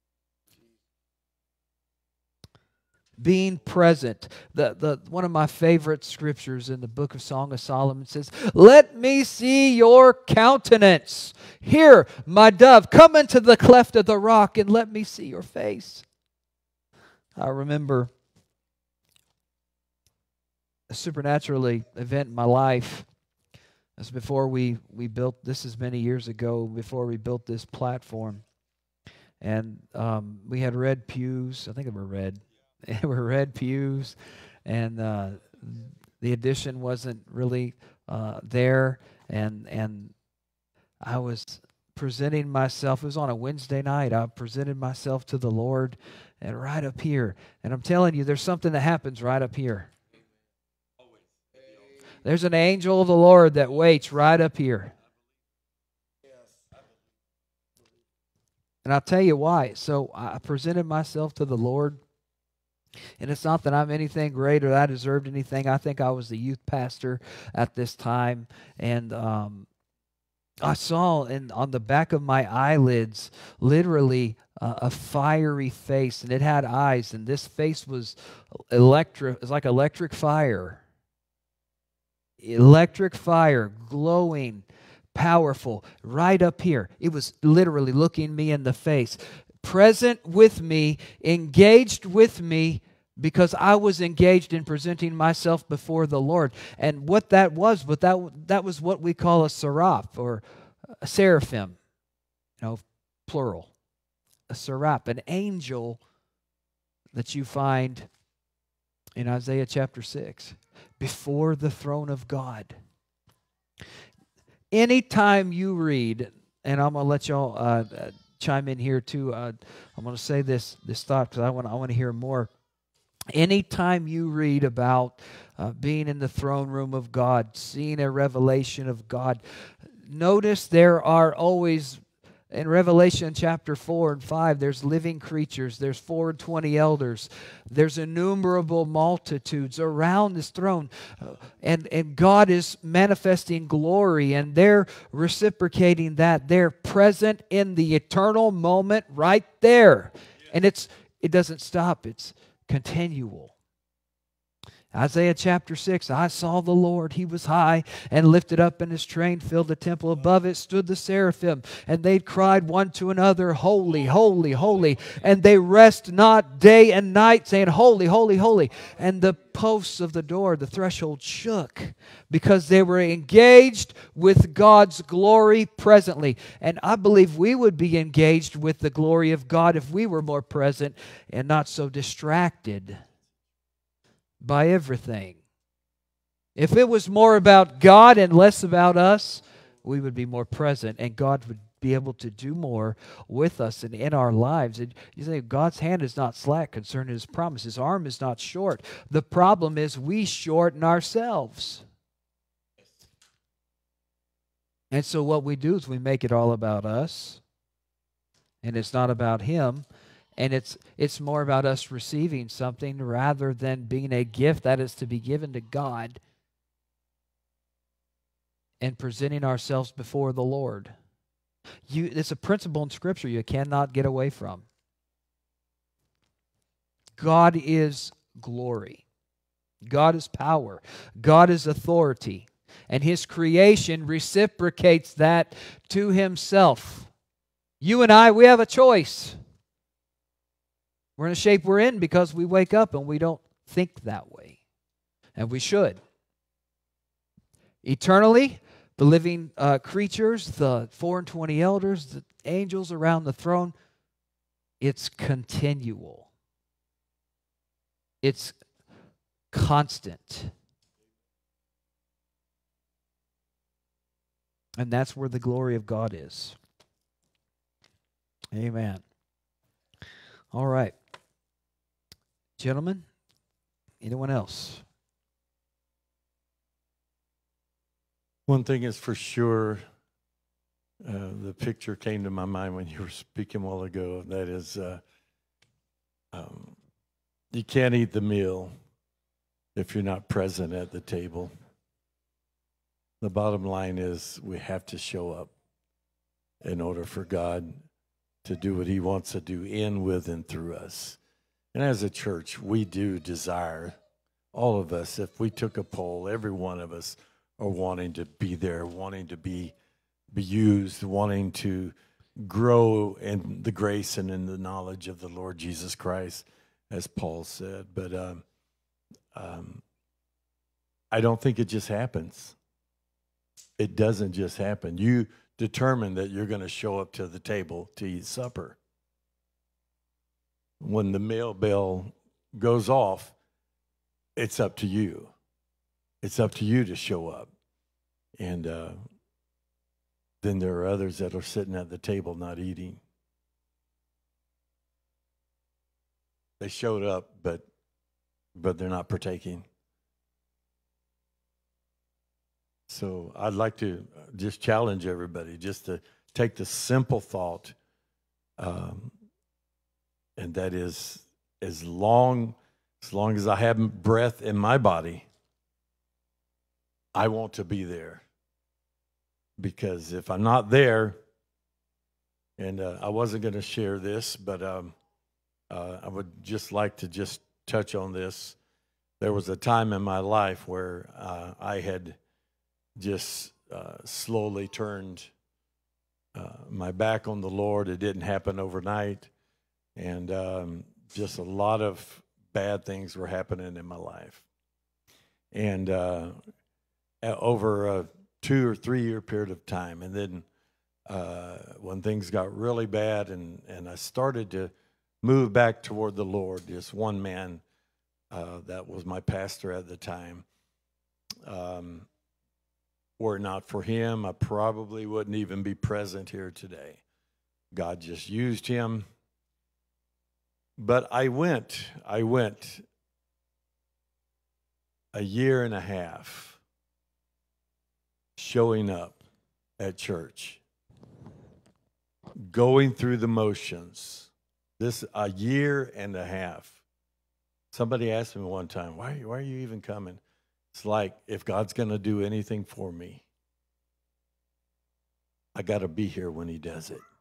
Being present. One of my favorite scriptures in the book of Song of Solomon says, let me see your countenance. Here, my dove, come into the cleft of the rock and let me see your face. I remember a supernatural event in my life. That's before we built, this is many years ago, before we built this platform. And we had red pews. I think they were red. They were red pews. And the addition wasn't really there. And I was presenting myself. It was on a Wednesday night. I presented myself to the Lord, and right up here. And I'm telling you, there's something that happens right up here. There's an angel of the Lord that waits right up here. And I'll tell you why. So I presented myself to the Lord. And it's not that I'm anything great or that I deserved anything. I think I was the youth pastor at this time. And I saw on the back of my eyelids literally a fiery face. And it had eyes. And this face was like electric fire. Electric fire, glowing, powerful, right up here. It was literally looking me in the face, present with me, engaged with me, because I was engaged in presenting myself before the Lord. And what that was, but that was what we call a seraph or a seraphim, plural. A seraph, an angel that you find in Isaiah chapter 6, before the throne of God. Anytime you read, and I'm going to let y'all chime in here too. I'm going to say this thought because I want to hear more. Anytime you read about being in the throne room of God, seeing a revelation of God, notice there are always, in Revelation chapter 4 and 5, there's living creatures, there's 4 and 20 elders, there's innumerable multitudes around this throne, and God is manifesting glory, and they're reciprocating that. They're present in the eternal moment right there. And it doesn't stop, it's continual. Isaiah chapter 6, I saw the Lord, He was high and lifted up, and His train filled the temple. Above it stood the seraphim, and they cried one to another, Holy, holy, holy. And they rest not day and night, saying, Holy, holy, holy. And the posts of the door, the threshold shook, because they were engaged with God's glory presently. And I believe we would be engaged with the glory of God if we were more present and not so distracted by everything. If it was more about God and less about us, we would be more present, and God would be able to do more with us and in our lives. And you say God's hand is not slack concerning His promise. His arm is not short. The problem is we shorten ourselves. And so what we do is we make it all about us, and it's not about Him. And it's more about us receiving something rather than being a gift that is to be given to God and presenting ourselves before the Lord. It's a principle in Scripture you cannot get away from. God is glory. God is power. God is authority. And His creation reciprocates that to Himself. You and I, we have a choice. We're in the shape we're in because we wake up and we don't think that way. And we should. Eternally, the living creatures, the 4 and 20 elders, the angels around the throne, it's continual. It's constant. And that's where the glory of God is. Amen. All right. Gentlemen, anyone else? One thing is for sure, the picture came to my mind when you were speaking a while ago. That is, you can't eat the meal if you're not present at the table. The bottom line is we have to show up in order for God to do what He wants to do in, with, and through us. And as a church, we do desire, all of us, if we took a poll, every one of us are wanting to be there, wanting to be used, wanting to grow in the grace and in the knowledge of the Lord Jesus Christ, as Paul said. But I don't think it just happens. It doesn't just happen. You determine that you're going to show up to the table to eat supper. When the meal bell goes off, it's up to you. It's up to you to show up. And then there are others that are sitting at the table not eating. They showed up, but they're not partaking. So I'd like to just challenge everybody just to take the simple thought, and that is, as long as I have breath in my body, I want to be there. Because if I'm not there, and I wasn't going to share this, but I would just like to just touch on this. There was a time in my life where I had just slowly turned my back on the Lord. It didn't happen overnight, and just a lot of bad things were happening in my life. And over a 2 or 3 year period of time, and then when things got really bad, and I started to move back toward the Lord, this one man that was my pastor at the time, were it not for him, I probably wouldn't even be present here today. God just used him. But I went a year and a half showing up at church, going through the motions. This a year and a half. Somebody asked me one time, why are you even coming? It's like, if God's going to do anything for me, I got to be here when he does it.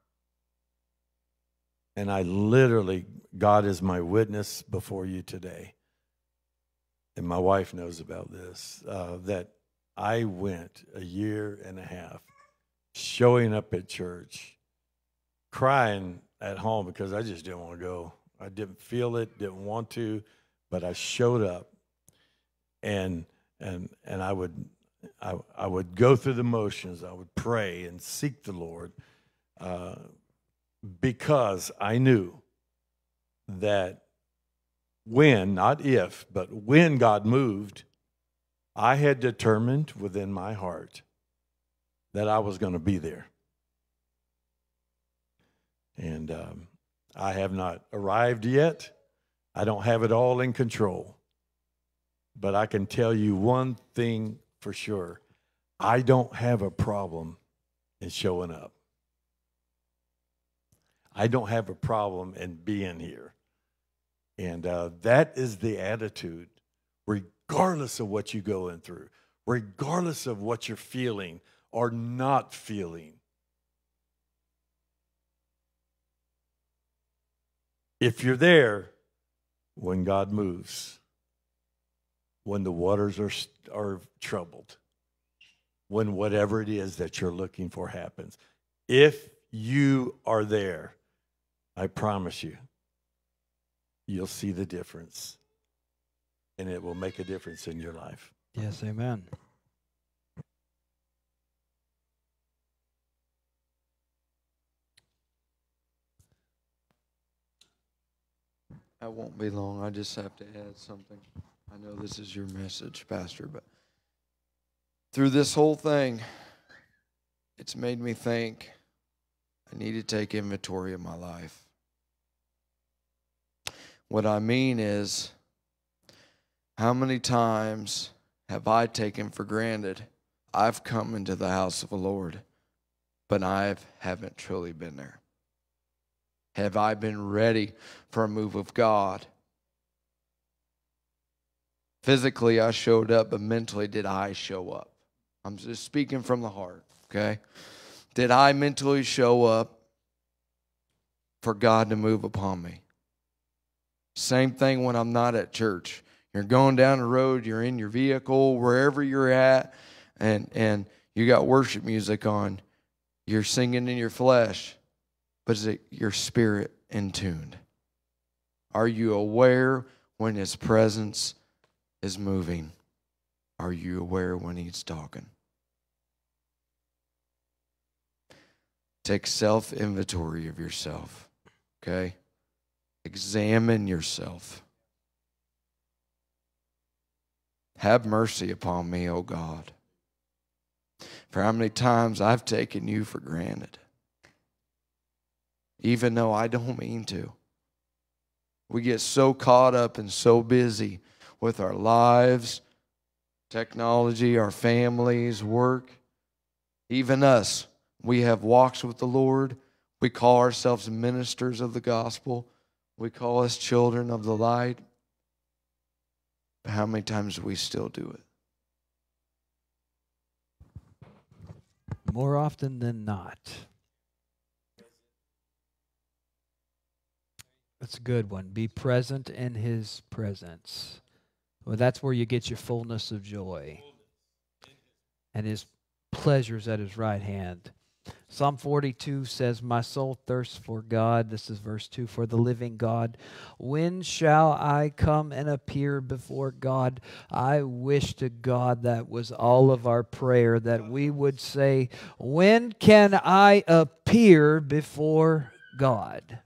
And I literally, God is my witness before you today, and my wife knows about this, that I went a year and a half showing up at church, crying at home because I just didn't want to go. I didn't feel it, didn't want to, but I showed up, and I would go through the motions. I would pray and seek the Lord, because I knew that when, not if, but when God moved, I had determined within my heart that I was going to be there. And I have not arrived yet. I don't have it all in control. But I can tell you one thing for sure. I don't have a problem in showing up. I don't have a problem in being here. And that is the attitude, regardless of what you're going through, regardless of what you're feeling or not feeling. If you're there when God moves, when the waters are troubled, when whatever it is that you're looking for happens, if you are there, I promise you, you'll see the difference, and it will make a difference in your life. Yes, amen. I won't be long. I just have to add something. I know this is your message, Pastor, but through this whole thing, it's made me think I need to take inventory of my life. What I mean is, how many times have I taken for granted I've come into the house of the Lord, but I haven't truly been there? Have I been ready for a move of God? Physically, I showed up, but mentally, did I show up? I'm just speaking from the heart, okay? Did I mentally show up for God to move upon me? Same thing when I'm not at church. You're going down the road, you're in your vehicle, wherever you're at, and you got worship music on. You're singing in your flesh, but is it your spirit in tune? Are you aware when His presence is moving? Are you aware when He's talking? Take self-inventory of yourself, okay? Examine yourself. Have mercy upon me, O God. for how many times I've taken you for granted, even though I don't mean to. We get so caught up and so busy with our lives, technology, our families, work. Even us, we have walks with the Lord. We call ourselves ministers of the gospel. We call us children of the light. But how many times do we still do it? More often than not. That's a good one. Be present in His presence. Well, that's where you get your fullness of joy. And His pleasures at His right hand. Psalm 42 says, my soul thirsts for God. This is verse 2, for the living God. When shall I come and appear before God? I wish to God that was all of our prayer, that we would say, when can I appear before God?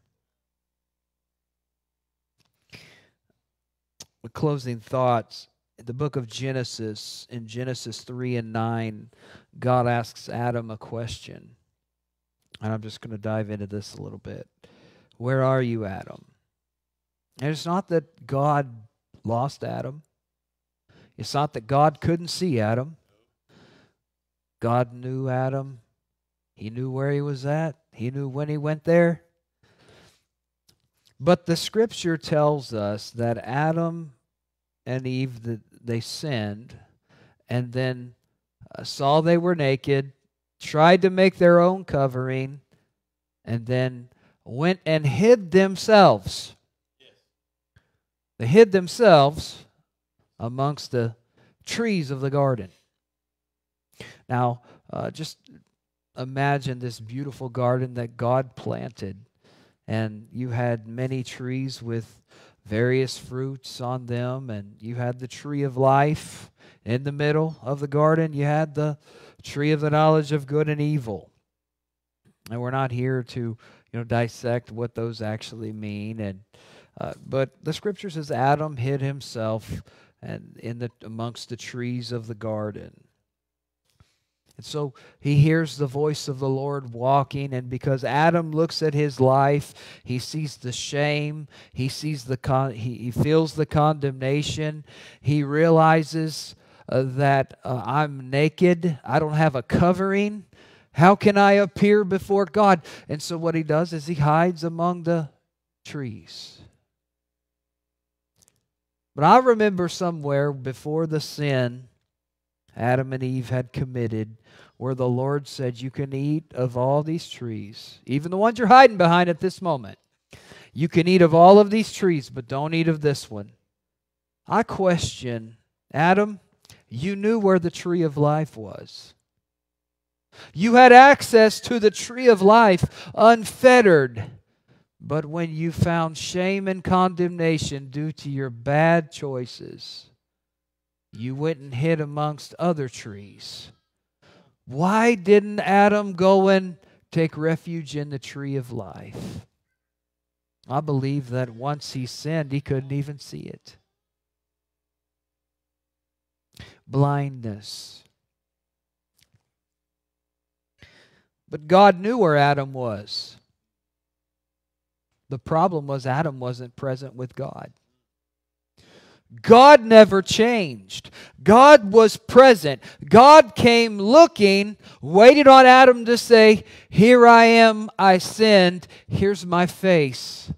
With closing thoughts, in the book of Genesis, in Genesis 3 and 9, God asks Adam a question. And I'm just going to dive into this a little bit. Where are you, Adam? And it's not that God lost Adam. It's not that God couldn't see Adam. God knew Adam. He knew where he was at. He knew when he went there. But the scripture tells us that Adam and Eve, they sinned, and then saw they were naked, tried to make their own covering, and then went and hid themselves. They hid themselves amongst the trees of the garden. Now, just imagine this beautiful garden that God planted, and you had many trees with various fruits on them, and you had the tree of life in the middle of the garden. You had the tree of the knowledge of good and evil. And we're not here to, dissect what those actually mean. And but the scripture says Adam hid himself and amongst the trees of the garden. And so he hears the voice of the Lord walking, and because Adam looks at his life, he sees the shame, he sees he feels the condemnation, he realizes that I'm naked, I don't have a covering. How can I appear before God? And so what he does is he hides among the trees. But I remember somewhere before the sin Adam and Eve had committed, where the Lord said, you can eat of all these trees, even the ones you're hiding behind at this moment. You can eat of all of these trees, but don't eat of this one. I question, Adam, you knew where the tree of life was. You had access to the tree of life unfettered. But when you found shame and condemnation due to your bad choices, you went and hid amongst other trees. Why didn't Adam go and take refuge in the tree of life? I believe that once he sinned, he couldn't even see it. Blindness. But God knew where Adam was. The problem was Adam wasn't present with God. God never changed. God was present. God came looking, waited on Adam to say, here I am, I sinned, here's my face.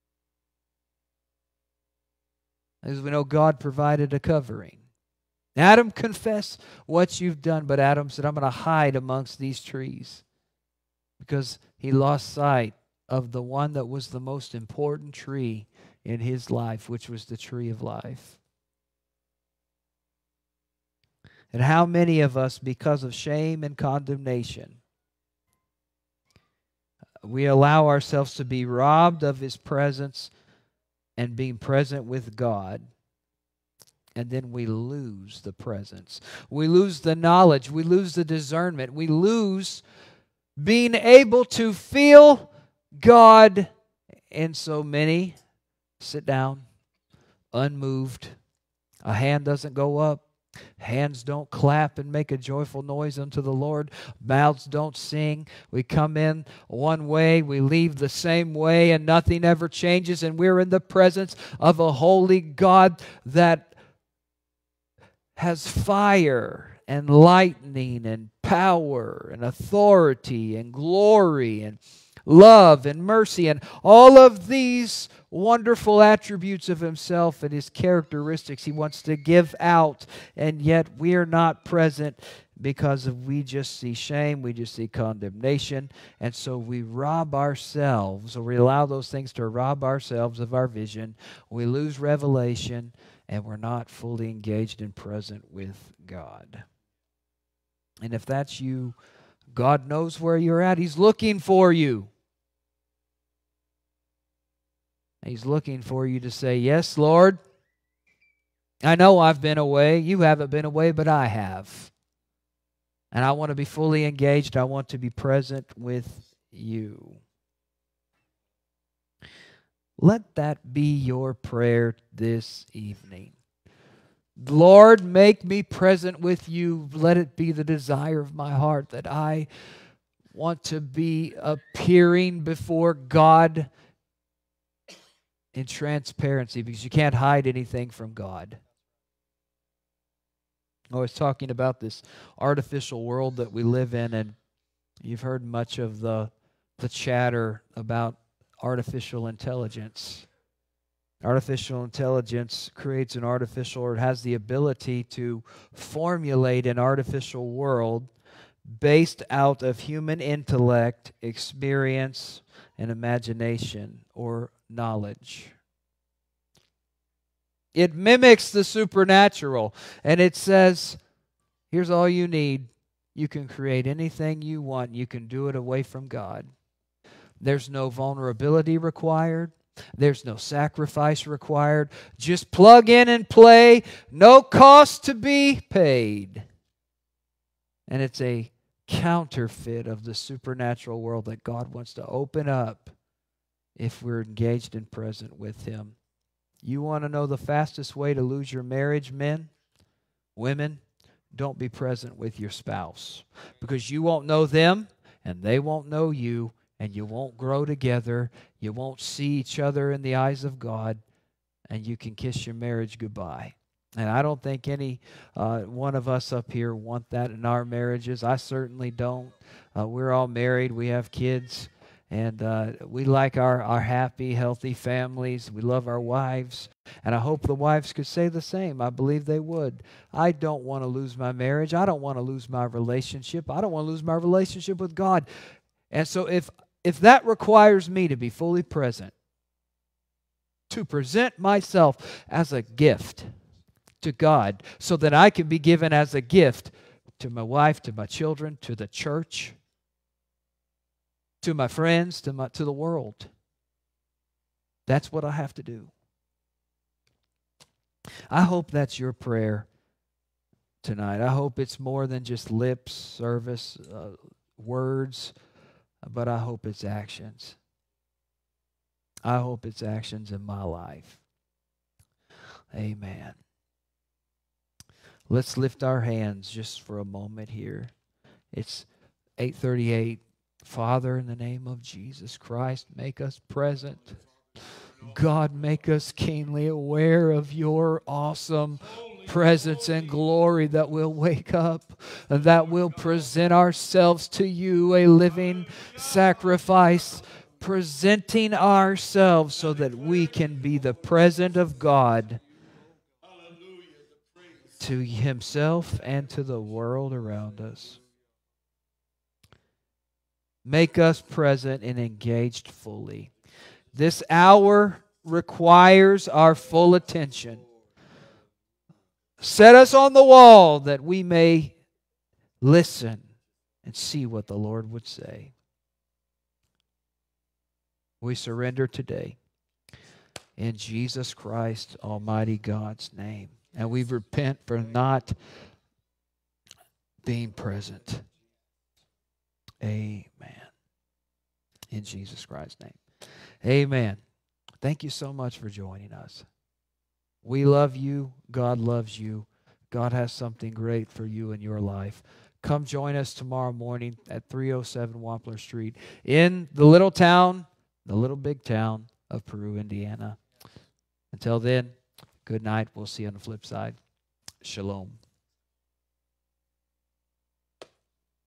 As we know, God provided a covering. Adam, confess what you've done, but Adam said, I'm going to hide amongst these trees, because he lost sight of the one that was the most important tree in his life, which was the tree of life. And how many of us, because of shame and condemnation, we allow ourselves to be robbed of His presence and being present with God, and then we lose the presence. We lose the knowledge. We lose the discernment. We lose being able to feel God. And so many sit down, unmoved. A hand doesn't go up. Hands don't clap and make a joyful noise unto the Lord. Mouths don't sing. We come in one way, we leave the same way, and nothing ever changes. And we're in the presence of a holy God that has fire and lightning and power and authority and glory and love and mercy and all of these wonderful attributes of himself and his characteristics he wants to give out, and yet we are not present because we just see shame, we just see condemnation, and so we rob ourselves, or we allow those things to rob ourselves of our vision. We lose revelation, and we're not fully engaged and present with God. And if that's you, God knows where you're at. He's looking for you. He's looking for you to say, yes, Lord, I know I've been away. You haven't been away, but I have. And I want to be fully engaged. I want to be present with you. Let that be your prayer this evening. Lord, make me present with you. Let it be the desire of my heart that I want to be appearing before God in transparency, because you can't hide anything from God. I was talking about this artificial world that we live in, and you've heard much of the chatter about artificial intelligence. Artificial intelligence creates an artificial, or it has the ability to formulate an artificial world based out of human intellect, experience, and imagination, or knowledge. It mimics the supernatural, and it says, here's all you need. You can create anything you want. You can do it away from God. There's no vulnerability required. There's no sacrifice required. Just plug in and play. No cost to be paid. And it's a counterfeit of the supernatural world that God wants to open up if we're engaged and present with Him. You want to know the fastest way to lose your marriage, men, women? Don't be present with your spouse, because you won't know them and they won't know you, and you won't grow together. You won't see each other in the eyes of God, and you can kiss your marriage goodbye. And I don't think any one of us up here want that in our marriages. I certainly don't. We're all married. We have kids. And we like our happy, healthy families. We love our wives. And I hope the wives could say the same. I believe they would. I don't want to lose my marriage. I don't want to lose my relationship. I don't want to lose my relationship with God. And so if that requires me to be fully present, to present myself as a gift to God, so that I can be given as a gift to my wife, to my children, to the church, to my friends, to the world. That's what I have to do. I hope that's your prayer tonight. I hope it's more than just lip service, words, but I hope it's actions. I hope it's actions in my life. Amen. Let's lift our hands just for a moment here. It's 8:38. Father, in the name of Jesus Christ, make us present. God, make us keenly aware of your awesome presence and glory, that we'll wake up and that we'll present ourselves to you, a living sacrifice, presenting ourselves so that we can be the present of God to Himself and to the world around us. Make us present and engaged fully. This hour requires our full attention. Set us on the wall that we may listen and see what the Lord would say. We surrender today in Jesus Christ, Almighty God's name. And we repent for not being present. Amen. In Jesus Christ's name. Amen. Thank you so much for joining us. We love you. God loves you. God has something great for you in your life. Come join us tomorrow morning at 307 Wampler Street in the little town, the little big town of Peru, Indiana. Until then, good night. We'll see you on the flip side. Shalom.